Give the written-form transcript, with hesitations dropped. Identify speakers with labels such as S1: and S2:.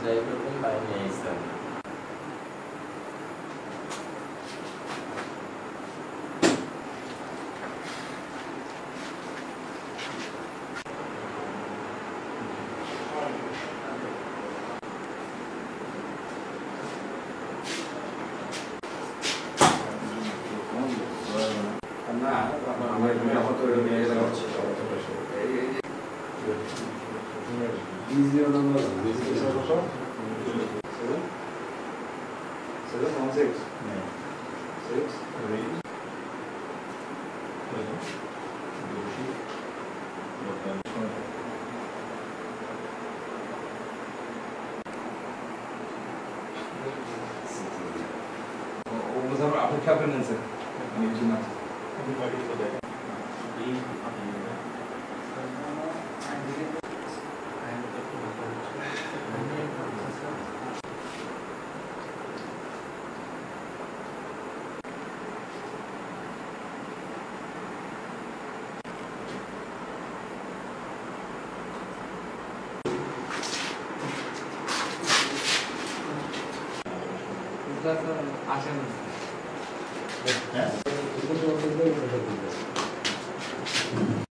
S1: যাই করবেন লাইনে এসেছেন না আমরা আমার তো নিয়ে যাওয়া হচ্ছে
S2: Easy number.
S3: 716. 6. আপনি খেয়াল নেন স্যার আমি চিনা
S2: আসেন